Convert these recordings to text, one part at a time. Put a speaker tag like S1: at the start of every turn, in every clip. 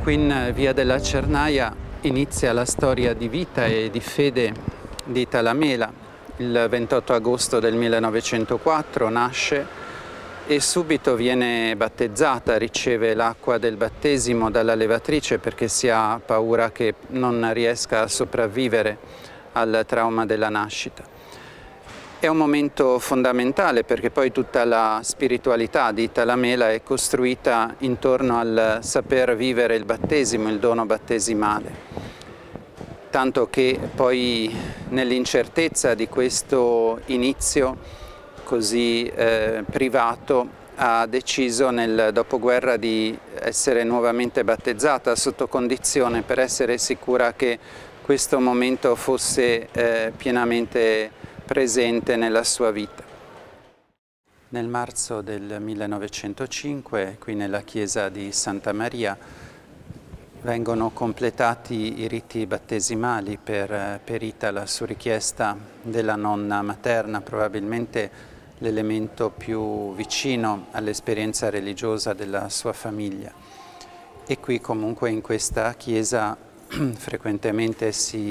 S1: Qui in Via della Cernaia inizia la storia di vita e di fede di Itala Mela. Il 28 agosto del 1904 nasce e subito viene battezzata, riceve l'acqua del battesimo dalla levatrice perché si ha paura che non riesca a sopravvivere al trauma della nascita. È un momento fondamentale perché poi tutta la spiritualità di Itala Mela è costruita intorno al saper vivere il battesimo, il dono battesimale. Tanto che poi nell'incertezza di questo inizio così privato ha deciso nel dopoguerra di essere nuovamente battezzata sotto condizione per essere sicura che questo momento fosse pienamente presente nella sua vita. Nel marzo del 1905, qui nella chiesa di Santa Maria, vengono completati i riti battesimali per Itala su richiesta della nonna materna, probabilmente l'elemento più vicino all'esperienza religiosa della sua famiglia. E qui comunque in questa chiesa frequentemente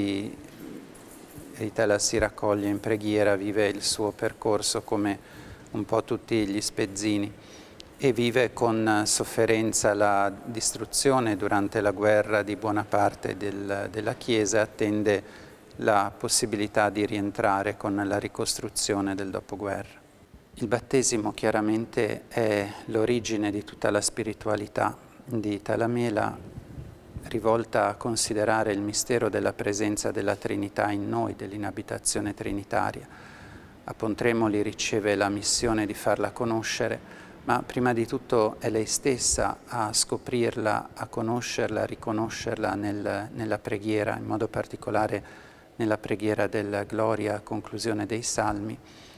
S1: Itala si raccoglie in preghiera, vive il suo percorso come un po' tutti gli spezzini e vive con sofferenza la distruzione durante la guerra di buona parte della Chiesa, attende la possibilità di rientrare con la ricostruzione del dopoguerra. Il battesimo chiaramente è l'origine di tutta la spiritualità di Itala Mela, rivolta a considerare il mistero della presenza della Trinità in noi, dell'inabitazione trinitaria. A Pontremoli riceve la missione di farla conoscere, ma prima di tutto è lei stessa a scoprirla, a conoscerla, a riconoscerla nella preghiera, in modo particolare nella preghiera della Gloria a conclusione dei Salmi,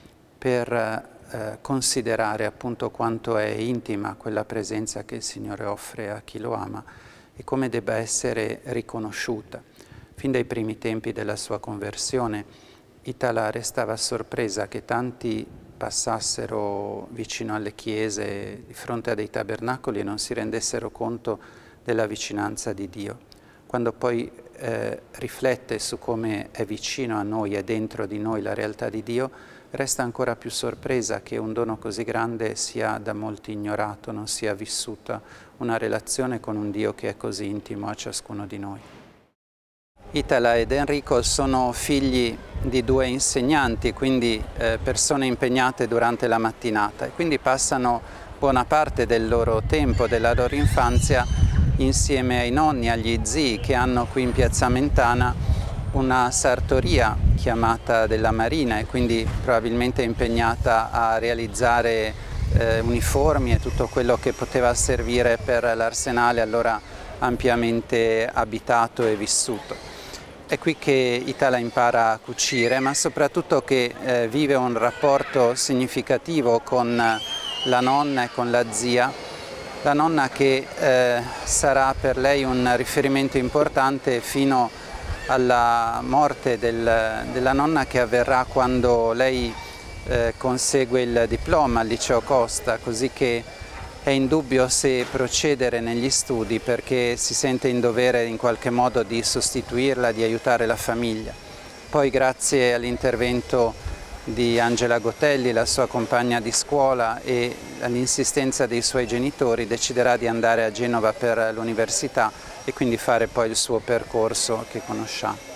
S1: per considerare appunto quanto è intima quella presenza che il Signore offre a chi lo ama e come debba essere riconosciuta. Fin dai primi tempi della sua conversione, Itala restava sorpresa che tanti passassero vicino alle chiese, di fronte a dei tabernacoli e non si rendessero conto della vicinanza di Dio. Quando poi riflette su come è vicino a noi, è dentro di noi la realtà di Dio, resta ancora più sorpresa che un dono così grande sia da molti ignorato, non sia vissuta una relazione con un Dio che è così intimo a ciascuno di noi. Itala ed Enrico sono figli di due insegnanti, quindi persone impegnate durante la mattinata e quindi passano buona parte del loro tempo, della loro infanzia insieme ai nonni, agli zii che hanno qui in Piazza Mentana una sartoria chiamata della Marina e quindi probabilmente impegnata a realizzare uniformi e tutto quello che poteva servire per l'arsenale allora ampiamente abitato e vissuto. È qui che Itala impara a cucire, ma soprattutto che vive un rapporto significativo con la nonna e con la zia, la nonna che sarà per lei un riferimento importante fino alla morte della nonna che avverrà quando lei consegue il diploma al liceo Costa, così che è in dubbio se procedere negli studi perché si sente in dovere in qualche modo di sostituirla, di aiutare la famiglia. Poi grazie all'intervento di Angela Gotelli, la sua compagna di scuola, e all'insistenza dei suoi genitori deciderà di andare a Genova per l'università e quindi fare poi il suo percorso che conosciamo.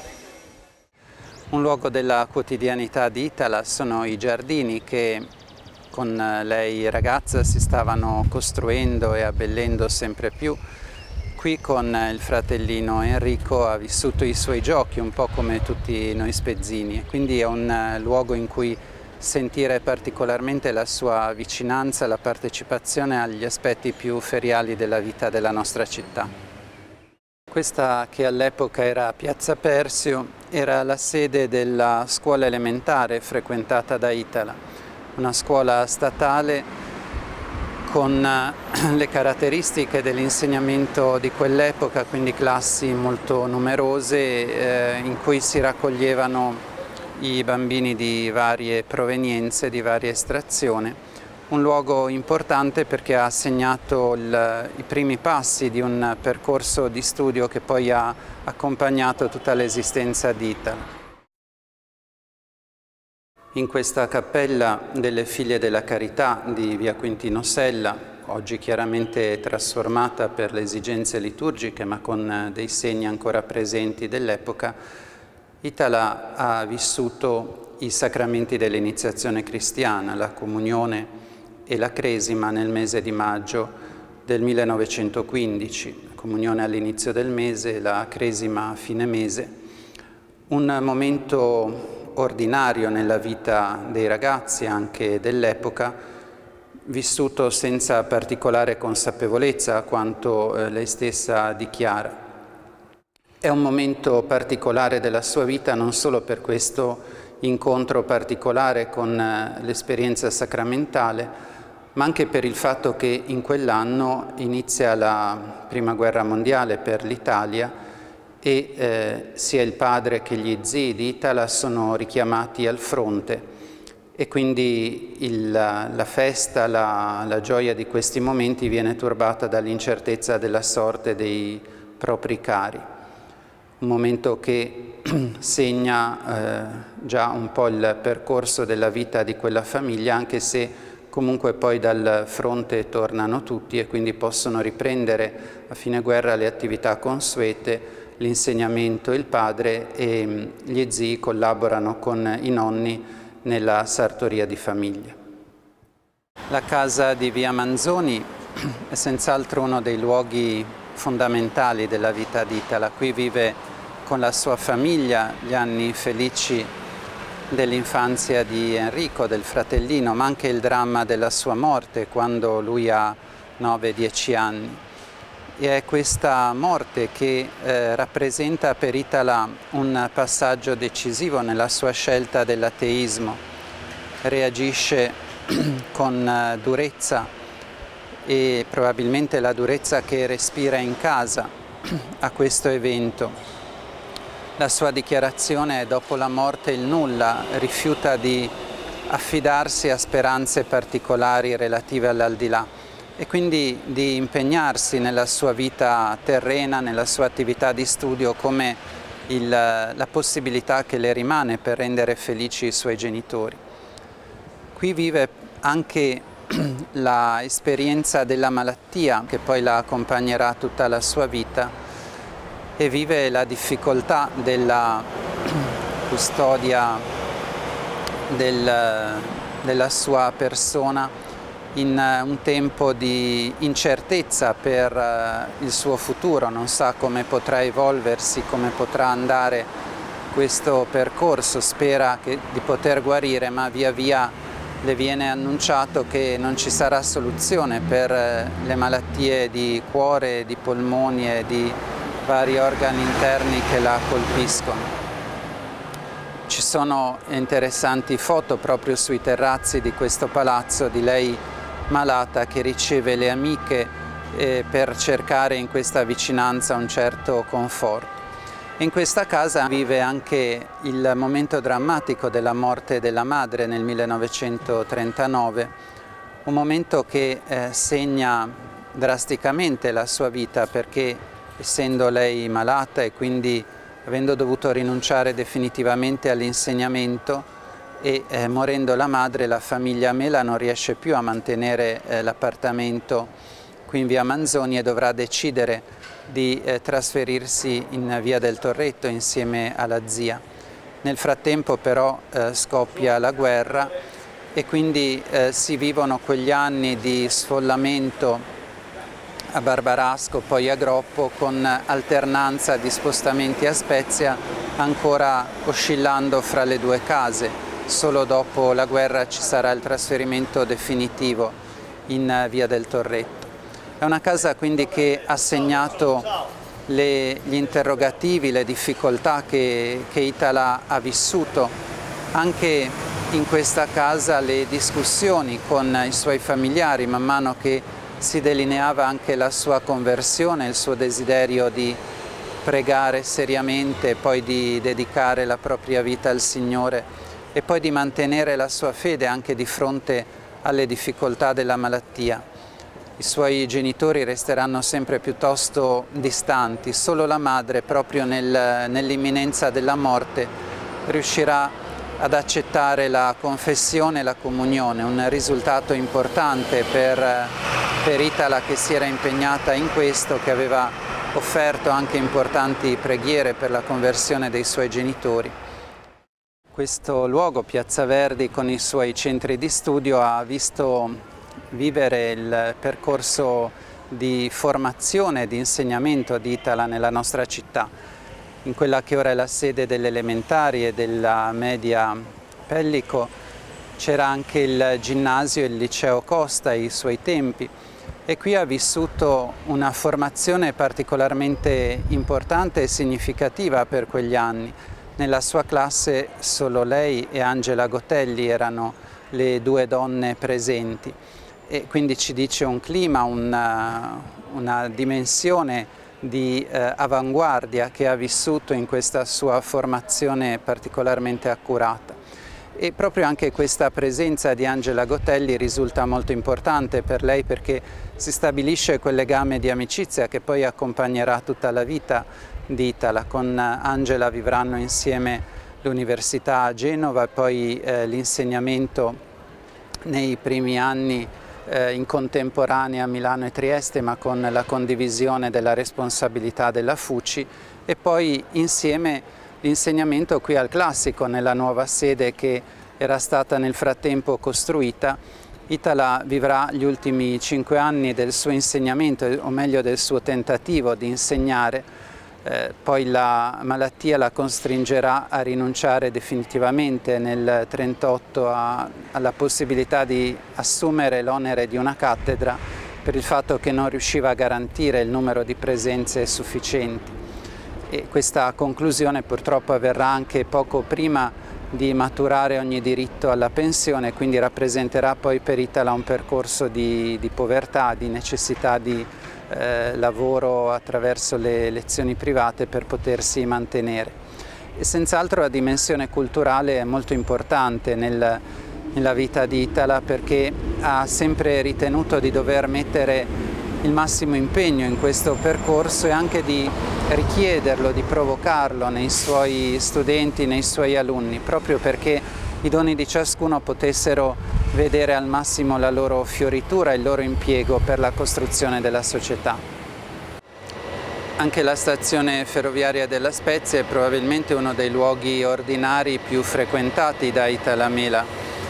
S1: Un luogo della quotidianità di Itala sono i giardini che con lei ragazza si stavano costruendo e abbellendo sempre più. Qui con il fratellino Enrico ha vissuto i suoi giochi un po' come tutti noi spezzini, quindi è un luogo in cui sentire particolarmente la sua vicinanza, la partecipazione agli aspetti più feriali della vita della nostra città. Questa, che all'epoca era Piazza Persio, era la sede della scuola elementare frequentata da Itala, una scuola statale con le caratteristiche dell'insegnamento di quell'epoca, quindi classi molto numerose in cui si raccoglievano i bambini di varie provenienze, di varia estrazione, un luogo importante perché ha segnato i primi passi di un percorso di studio che poi ha accompagnato tutta l'esistenza di Itala. In questa cappella delle Figlie della Carità di via Quintino Sella, oggi chiaramente trasformata per le esigenze liturgiche ma con dei segni ancora presenti dell'epoca, Itala ha vissuto i sacramenti dell'iniziazione cristiana, la comunione e la cresima nel mese di maggio del 1915, la comunione all'inizio del mese, la cresima a fine mese, un momento ordinario nella vita dei ragazzi anche dell'epoca, vissuto senza particolare consapevolezza quanto lei stessa dichiara. È un momento particolare della sua vita non solo per questo incontro particolare con l'esperienza sacramentale, ma anche per il fatto che in quell'anno inizia la Prima Guerra Mondiale per l'Italia e sia il padre che gli zii di Itala sono richiamati al fronte e quindi la festa, la gioia di questi momenti viene turbata dall'incertezza della sorte dei propri cari. Un momento che segna già un po' il percorso della vita di quella famiglia, anche se comunque poi dal fronte tornano tutti e quindi possono riprendere a fine guerra le attività consuete, l'insegnamento, il padre e gli zii collaborano con i nonni nella sartoria di famiglia. La casa di via Manzoni è senz'altro uno dei luoghi fondamentali della vita di Itala. Qui vive con la sua famiglia gli anni felici dell'infanzia di Enrico, del fratellino, ma anche il dramma della sua morte quando lui ha 9-10 anni. E è questa morte che rappresenta per Itala un passaggio decisivo nella sua scelta dell'ateismo. Reagisce con durezza e probabilmente la durezza che respira in casa a questo evento. La sua dichiarazione è dopo la morte il nulla, rifiuta di affidarsi a speranze particolari relative all'aldilà e quindi di impegnarsi nella sua vita terrena, nella sua attività di studio come la possibilità che le rimane per rendere felici i suoi genitori. Qui vive anche l'esperienza della malattia che poi la accompagnerà tutta la sua vita e vive la difficoltà della custodia della sua persona in un tempo di incertezza per il suo futuro, non sa come potrà evolversi, come potrà andare questo percorso, spera di poter guarire, ma via via le viene annunciato che non ci sarà soluzione per le malattie di cuore, di polmoni e di vari organi interni che la colpiscono. Ci sono interessanti foto proprio sui terrazzi di questo palazzo di lei malata che riceve le amiche per cercare in questa vicinanza un certo conforto. In questa casa vive anche il momento drammatico della morte della madre nel 1939, un momento che segna drasticamente la sua vita perché essendo lei malata e quindi avendo dovuto rinunciare definitivamente all'insegnamento e morendo la madre, la famiglia Mela non riesce più a mantenere l'appartamento qui in via Manzoni e dovrà decidere di trasferirsi in via del Torretto insieme alla zia. Nel frattempo però scoppia la guerra e quindi si vivono quegli anni di sfollamento a Barbarasco, poi a Groppo, con alternanza di spostamenti a Spezia, ancora oscillando fra le due case. Solo dopo la guerra ci sarà il trasferimento definitivo in via del Torretto. È una casa quindi che ha segnato gli interrogativi, le difficoltà che Itala ha vissuto. Anche in questa casa le discussioni con i suoi familiari, man mano che si delineava anche la sua conversione, il suo desiderio di pregare seriamente, poi di dedicare la propria vita al Signore e poi di mantenere la sua fede anche di fronte alle difficoltà della malattia. I suoi genitori resteranno sempre piuttosto distanti, solo la madre, proprio nell'imminenza della morte, riuscirà ad accettare la confessione e la comunione, un risultato importante per Itala, che si era impegnata in questo, che aveva offerto anche importanti preghiere per la conversione dei suoi genitori. Questo luogo, Piazza Verdi, con i suoi centri di studio, ha visto vivere il percorso di formazione e di insegnamento di Itala nella nostra città, in quella che ora è la sede delle elementari e della media Pellico. C'era anche il ginnasio e il liceo Costa ai suoi tempi, e qui ha vissuto una formazione particolarmente importante e significativa per quegli anni. Nella sua classe solo lei e Angela Gotelli erano le due donne presenti, e quindi ci dice un clima, una dimensione di avanguardia che ha vissuto in questa sua formazione particolarmente accurata. E proprio anche questa presenza di Angela Gotelli risulta molto importante per lei, perché si stabilisce quel legame di amicizia che poi accompagnerà tutta la vita di Itala. Con Angela vivranno insieme l'università a Genova e poi l'insegnamento nei primi anni in contemporanea a Milano e Trieste, ma con la condivisione della responsabilità della FUCI, e poi insieme l'insegnamento qui al Classico, nella nuova sede che era stata nel frattempo costruita. Itala vivrà gli ultimi 5 anni del suo insegnamento, o meglio del suo tentativo di insegnare. Poi la malattia la costringerà a rinunciare definitivamente nel 1938 alla possibilità di assumere l'onere di una cattedra, per il fatto che non riusciva a garantire il numero di presenze sufficienti. E questa conclusione purtroppo avverrà anche poco prima di maturare ogni diritto alla pensione, quindi rappresenterà poi per Itala un percorso di povertà, di necessità di lavoro attraverso le lezioni private per potersi mantenere. E senz'altro la dimensione culturale è molto importante nella vita di Itala, perché ha sempre ritenuto di dover mettere il massimo impegno in questo percorso e anche di richiederlo, di provocarlo nei suoi studenti, nei suoi alunni, proprio perché i doni di ciascuno potessero vedere al massimo la loro fioritura e il loro impiego per la costruzione della società. Anche la stazione ferroviaria della Spezia è probabilmente uno dei luoghi ordinari più frequentati da Itala Mela.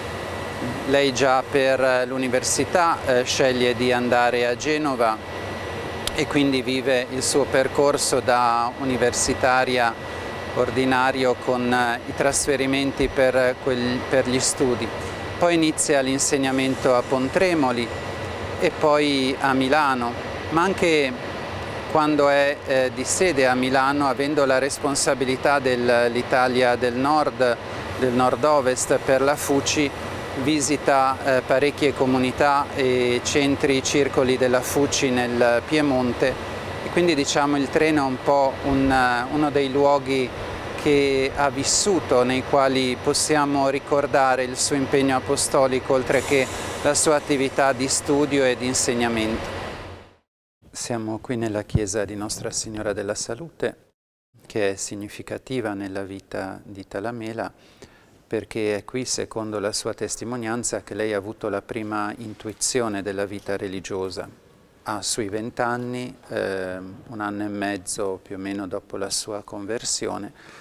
S1: Lei già per l'università sceglie di andare a Genova e quindi vive il suo percorso da universitaria ordinario con i trasferimenti per gli studi. Poi inizia l'insegnamento a Pontremoli e poi a Milano, ma anche quando è di sede a Milano, avendo la responsabilità dell'Italia del Nord, del Nord-Ovest per la FUCI, visita parecchie comunità e centri, circoli della FUCI nel Piemonte, e quindi diciamo il treno è un po' uno dei luoghi che ha vissuto, nei quali possiamo ricordare il suo impegno apostolico, oltre che la sua attività di studio e di insegnamento. Siamo qui nella chiesa di Nostra Signora della Salute, che è significativa nella vita di Itala Mela, perché è qui, secondo la sua testimonianza, che lei ha avuto la prima intuizione della vita religiosa. Ha sui 20 anni, 1 anno e mezzo più o meno dopo la sua conversione,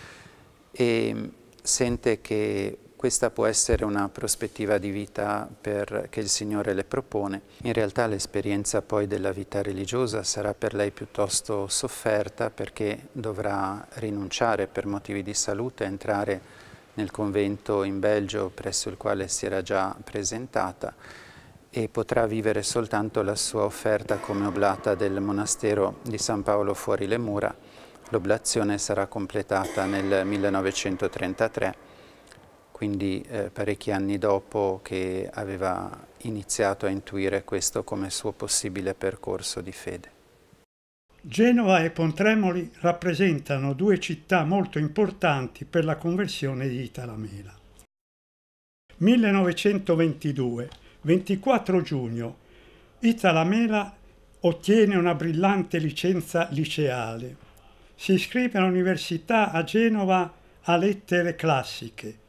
S1: e sente che questa può essere una prospettiva di vita che il Signore le propone. In realtà l'esperienza poi della vita religiosa sarà per lei piuttosto sofferta, perché dovrà rinunciare per motivi di salute, entrare nel convento in Belgio presso il quale si era già presentata, e potrà vivere soltanto la sua offerta come oblata del monastero di San Paolo fuori le mura. L'oblazione sarà completata nel 1933, quindi parecchi anni dopo che aveva iniziato a intuire questo come suo possibile percorso di fede.
S2: Genova e Pontremoli rappresentano 2 città molto importanti per la conversione di Itala Mela. 1922, 24 giugno. Itala Mela ottiene una brillante licenza liceale. Si iscrive all'università a Genova a lettere classiche.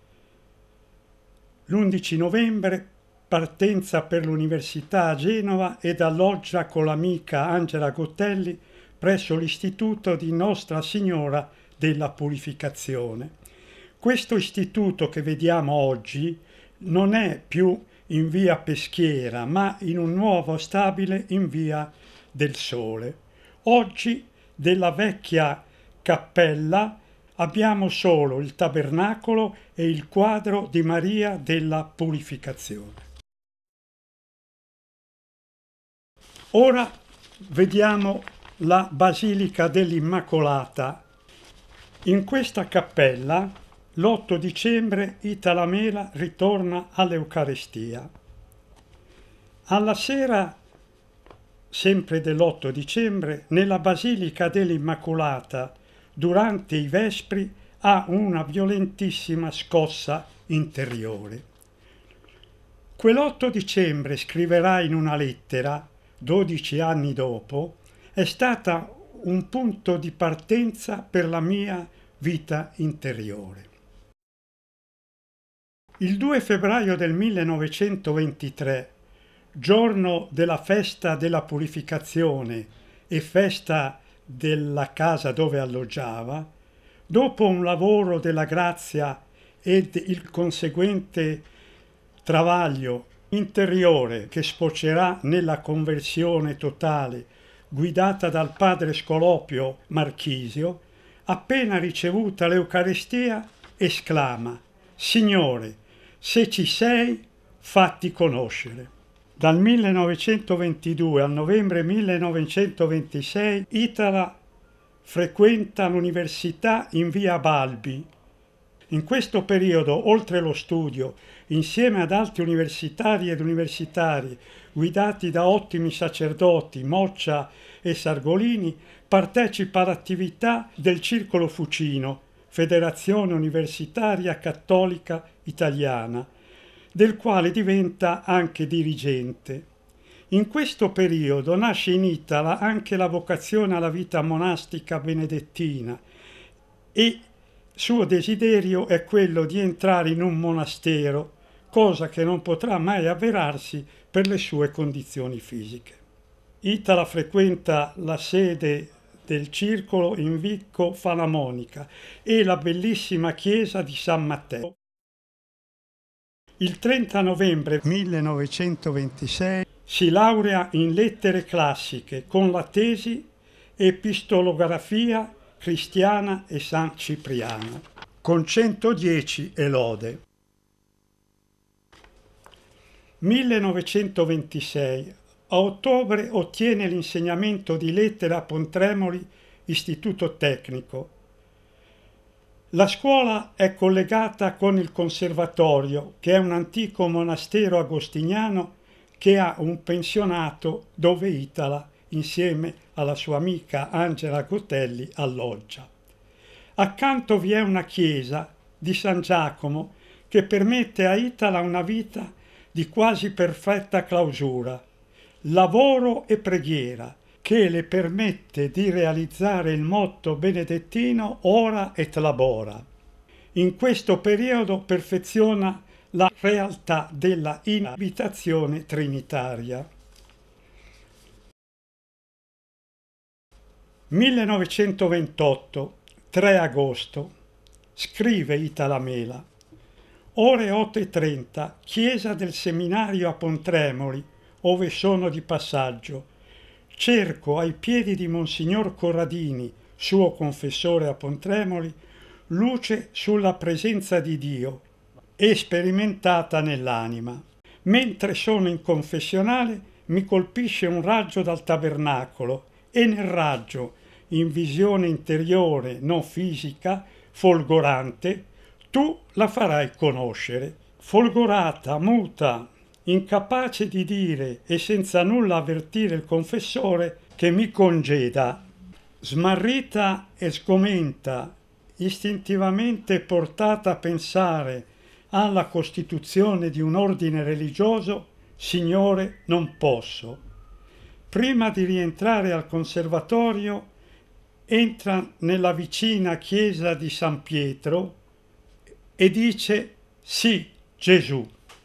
S2: L'11 novembre partenza per l'università a Genova ed alloggia con l'amica Angela Gottelli presso l'istituto di Nostra Signora della Purificazione. Questo istituto che vediamo oggi non è più in via Peschiera, ma in un nuovo stabile in via del Sole. Oggi della vecchia cappella abbiamo solo il tabernacolo e il quadro di Maria della Purificazione. Ora vediamo la Basilica dell'Immacolata. In questa cappella l'8 dicembre Itala Mela ritorna all'Eucarestia. Alla sera, sempre dell'8 dicembre, nella Basilica dell'Immacolata, durante i Vespri, ha una violentissima scossa interiore. Quell'8 dicembre, scriverà in una lettera, 12 anni dopo, è stata un punto di partenza per la mia vita interiore. Il 2 febbraio del 1923, giorno della festa della purificazione e festa della casa dove alloggiava, dopo un lavoro della grazia ed il conseguente travaglio interiore che sfocerà nella conversione totale guidata dal padre Scolopio Marchisio, appena ricevuta l'Eucaristia esclama: Signore, se ci sei, fatti conoscere. Dal 1922 al novembre 1926 Itala frequenta l'università in via Balbi. In questo periodo, oltre lo studio, insieme ad altri universitari ed universitari, guidati da ottimi sacerdoti, Moccia e Sargolini, partecipa all'attività del Circolo Fucino, Federazione Universitaria Cattolica Italiana, del quale diventa anche dirigente. In questo periodo nasce in Itala anche la vocazione alla vita monastica benedettina e suo desiderio è quello di entrare in un monastero, cosa che non potrà mai avverarsi per le sue condizioni fisiche. Itala frequenta la sede del circolo in Vicco Falamonica e la bellissima chiesa di San Matteo. Il 30 novembre 1926 si laurea in lettere classiche con la tesi Epistolografia cristiana e San Cipriano, con 110 elode. 1926. A ottobre ottiene l'insegnamento di lettere a Pontremoli, Istituto Tecnico. La scuola è collegata con il conservatorio, che è un antico monastero agostiniano che ha un pensionato dove Itala, insieme alla sua amica Angela Gottelli, alloggia. Accanto vi è una chiesa di San Giacomo che permette a Itala una vita di quasi perfetta clausura, lavoro e preghiera, che le permette di realizzare il motto benedettino ora et labora. In questo periodo perfeziona la realtà della inabitazione trinitaria. 1928, 3 agosto, scrive Itala Mela. Ore 8:30, chiesa del seminario a Pontremoli, ove sono di passaggio. Cerco ai piedi di Monsignor Corradini, suo confessore a Pontremoli, luce sulla presenza di Dio e sperimentata nell'anima. Mentre sono in confessionale mi colpisce un raggio dal tabernacolo e nel raggio, in visione interiore, non fisica, folgorante, tu la farai conoscere. Folgorata, muta, incapace di dire e senza nulla avvertire il confessore che mi congeda. Smarrita e sgomenta, istintivamente portata a pensare alla costituzione di un ordine religioso, Signore, non posso. Prima di rientrare al conservatorio, entra nella vicina chiesa di San Pietro e dice: sì, Gesù.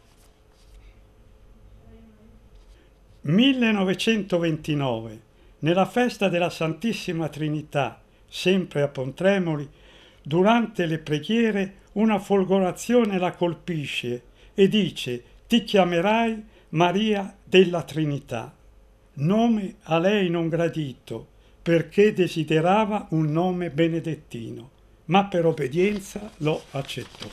S2: 1929, nella festa della Santissima Trinità, sempre a Pontremoli, durante le preghiere una folgorazione la colpisce e dice: ti chiamerai Maria della Trinità. Nome a lei non gradito, perché desiderava un nome benedettino, ma per obbedienza lo accettò.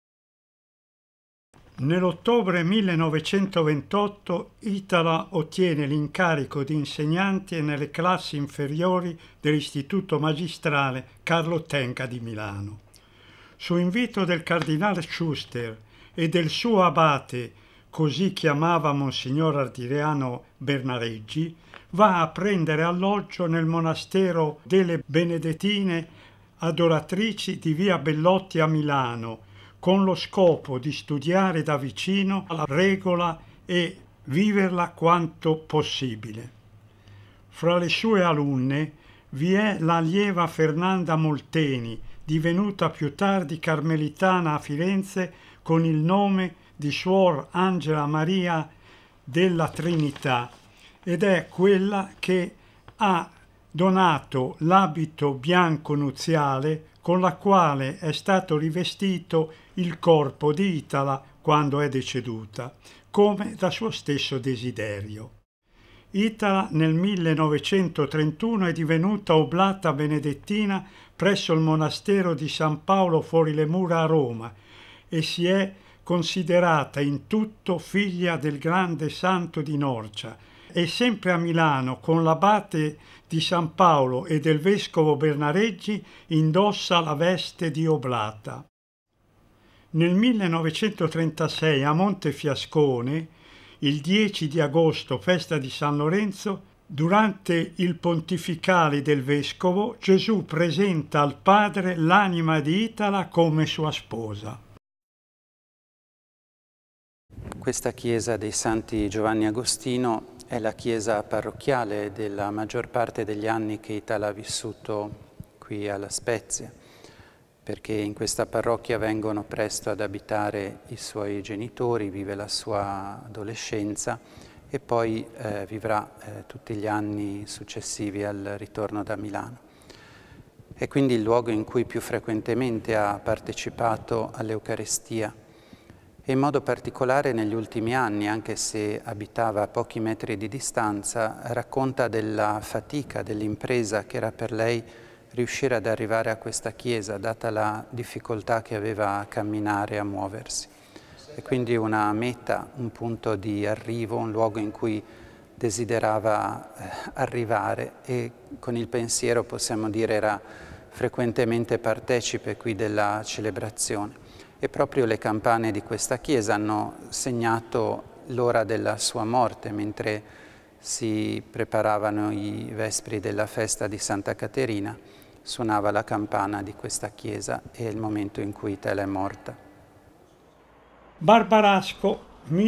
S2: Nell'ottobre 1928 Itala ottiene l'incarico di insegnante nelle classi inferiori dell'Istituto Magistrale Carlo Tenca di Milano. Su invito del cardinale Schuster e del suo abate, così chiamava Monsignor Ardiriano Bernareggi, va a prendere alloggio nel monastero delle Benedettine Adoratrici di via Bellotti a Milano, con lo scopo di studiare da vicino la regola e viverla quanto possibile. Fra le sue alunne vi è l'allieva Fernanda Molteni, divenuta più tardi carmelitana a Firenze con il nome di Suor Angela Maria della Trinità, ed è quella che ha donato l'abito bianco nuziale con la quale è stato rivestito il corpo di Itala quando è deceduta, come da suo stesso desiderio. Itala nel 1931 è divenuta oblata benedettina presso il monastero di San Paolo fuori le mura a Roma e si è considerata in tutto figlia del grande santo di Norcia, e sempre a Milano con l'abate di San Paolo e del vescovo Bernareggi indossa la veste di oblata. Nel 1936 a Montefiascone, il 10 di agosto, festa di San Lorenzo, durante il pontificale del vescovo, Gesù presenta al Padre l'anima di Itala come sua sposa.
S1: Questa chiesa dei Santi Giovanni Agostino è la chiesa parrocchiale della maggior parte degli anni che Itala ha vissuto qui alla Spezia, perché in questa parrocchia vengono presto ad abitare i suoi genitori, vive la sua adolescenza e poi vivrà tutti gli anni successivi al ritorno da Milano. È quindi il luogo in cui più frequentemente ha partecipato all'Eucaristia, e in modo particolare negli ultimi anni, anche se abitava a pochi metri di distanza, racconta della fatica, dell'impresa che era per lei riuscire ad arrivare a questa chiesa, data la difficoltà che aveva a camminare e a muoversi. E quindi una meta, un punto di arrivo, un luogo in cui desiderava arrivare, e con il pensiero, possiamo dire, era frequentemente partecipe qui della celebrazione. E proprio le campane di questa chiesa hanno segnato l'ora della sua morte, mentre si preparavano i vespri della festa di Santa Caterina, suonava la campana di questa chiesa e è il momento in cui Itala è morta.
S2: Barbarasco,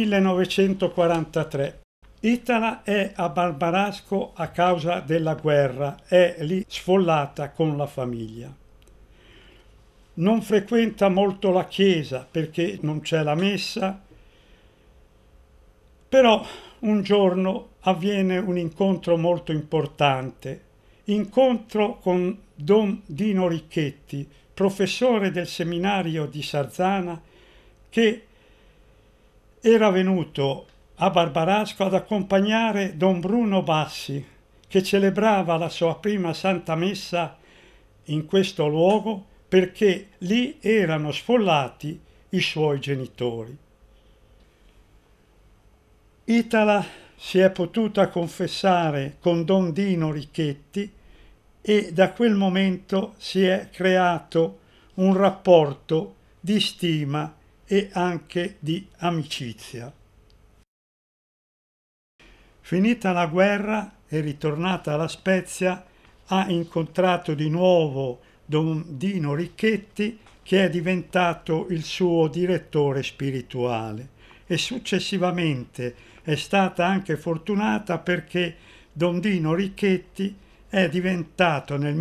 S2: 1943. Itala è a Barbarasco a causa della guerra, è lì sfollata con la famiglia. Non frequenta molto la chiesa perché non c'è la messa, però un giorno avviene un incontro molto importante, incontro con Don Dino Ricchetti, professore del seminario di Sarzana, che era venuto a Barbarasco ad accompagnare Don Bruno Bassi, che celebrava la sua prima Santa Messa in questo luogo, perché lì erano sfollati i suoi genitori. Itala si è potuta confessare con Don Dino Ricchetti e da quel momento si è creato un rapporto di stima e anche di amicizia. Finita la guerra e ritornata alla Spezia, ha incontrato di nuovo Don Dino Ricchetti, che è diventato il suo direttore spirituale, e successivamente è stata anche fortunata perché Don Dino Ricchetti è diventato nel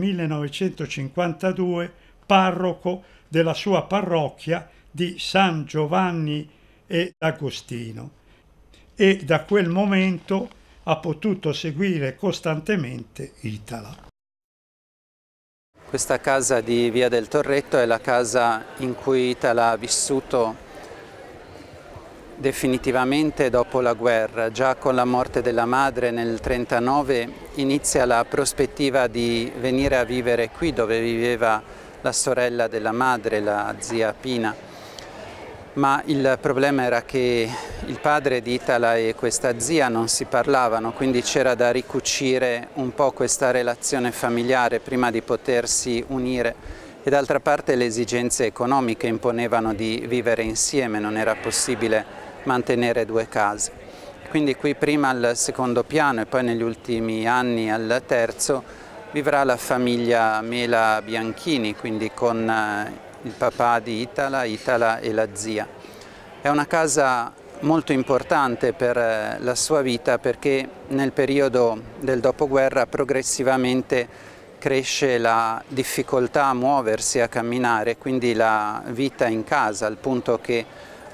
S2: 1952 parroco della sua parrocchia di San Giovanni e Agostino e da quel momento ha potuto seguire costantemente Itala.
S1: Questa casa di Via del Torretto è la casa in cui Itala ha vissuto definitivamente dopo la guerra. Già con la morte della madre nel 1939 inizia la prospettiva di venire a vivere qui dove viveva la sorella della madre, la zia Pina. Ma il problema era che il padre di Itala e questa zia non si parlavano, quindi c'era da ricucire un po' questa relazione familiare prima di potersi unire e d'altra parte le esigenze economiche imponevano di vivere insieme, non era possibile mantenere due case. Quindi qui prima al secondo piano e poi negli ultimi anni al terzo vivrà la famiglia Mela Bianchini, quindi con il papà di Itala e la zia. È una casa molto importante per la sua vita perché nel periodo del dopoguerra progressivamente cresce la difficoltà a muoversi, a camminare, quindi la vita in casa, al punto che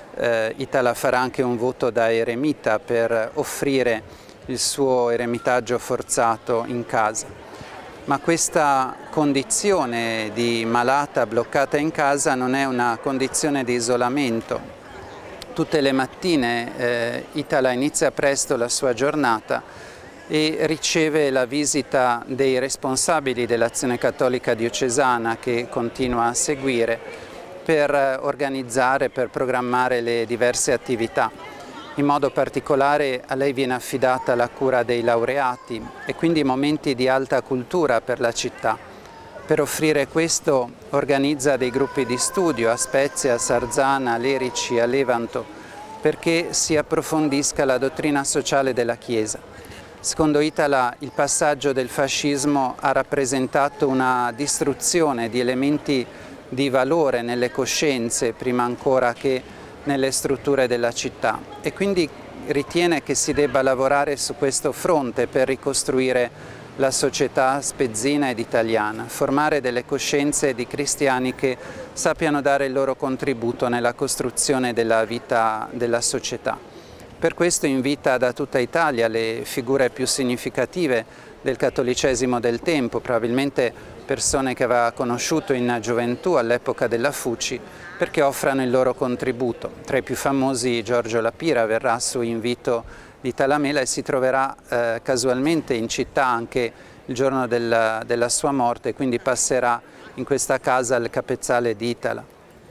S1: Itala farà anche un voto da eremita per offrire il suo eremitaggio forzato in casa. Ma questa condizione di malata bloccata in casa non è una condizione di isolamento. Tutte le mattine Itala inizia presto la sua giornata e riceve la visita dei responsabili dell'Azione Cattolica Diocesana che continua a seguire per organizzare, per programmare le diverse attività. In modo particolare a lei viene affidata la cura dei laureati e quindi momenti di alta cultura per la città. Per offrire questo organizza dei gruppi di studio a Spezia, a Sarzana, a Lerici, a Levanto, perché si approfondisca la dottrina sociale della Chiesa. Secondo Itala il passaggio del fascismo ha rappresentato una distruzione di elementi di valore nelle coscienze prima ancora che nelle strutture della città e quindi ritiene che si debba lavorare su questo fronte per ricostruire la società spezzina ed italiana, formare delle coscienze di cristiani che sappiano dare il loro contributo nella costruzione della vita della società. Per questo invita da tutta Italia le figure più significative del cattolicesimo del tempo, probabilmente persone che aveva conosciuto in gioventù all'epoca della Fuci, perché offrano il loro contributo. Tra i più famosi Giorgio La Pira verrà su invito di Itala Mela e si troverà casualmente in città anche il giorno della sua morte, quindi passerà in questa casa al capezzale di Itala.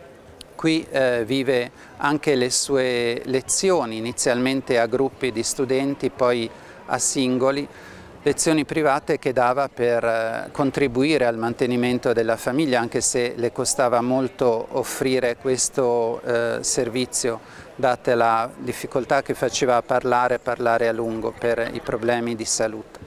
S1: Qui vive anche le sue lezioni, inizialmente a gruppi di studenti, poi a singoli, lezioni private che dava per contribuire al mantenimento della famiglia, anche se le costava molto offrire questo servizio, data la difficoltà che faceva a parlare a lungo per i problemi di salute.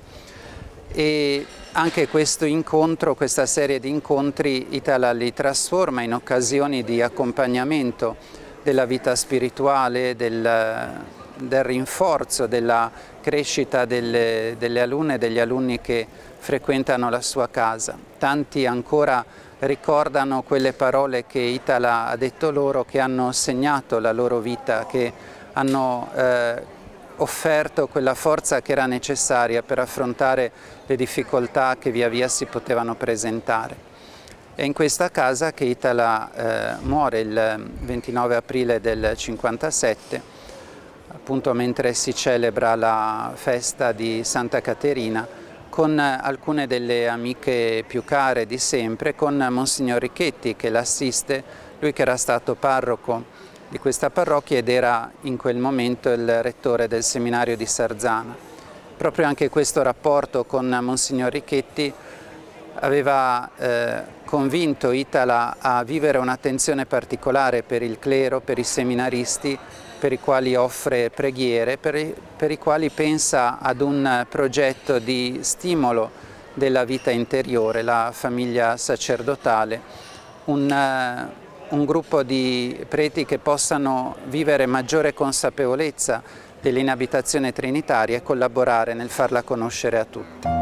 S1: E anche questo incontro, questa serie di incontri, Itala li trasforma in occasioni di accompagnamento della vita spirituale, del rinforzo, della crescita delle alunne e degli alunni che frequentano la sua casa. Tanti ancora ricordano quelle parole che Itala ha detto loro, che hanno segnato la loro vita, che hanno offerto quella forza che era necessaria per affrontare le difficoltà che via via si potevano presentare. È in questa casa che Itala muore il 29 aprile del 1957, appunto mentre si celebra la festa di Santa Caterina, con alcune delle amiche più care di sempre, con Monsignor Ricchetti che l'assiste, lui che era stato parroco di questa parrocchia ed era in quel momento il rettore del seminario di Sarzana. Proprio anche questo rapporto con Monsignor Ricchetti aveva convinto Itala a vivere un'attenzione particolare per il clero, per i seminaristi, per i quali offre preghiere, per i quali pensa ad un progetto di stimolo della vita interiore, la famiglia sacerdotale, un gruppo di preti che possano vivere maggiore consapevolezza dell'inabitazione trinitaria e collaborare nel farla conoscere a tutti.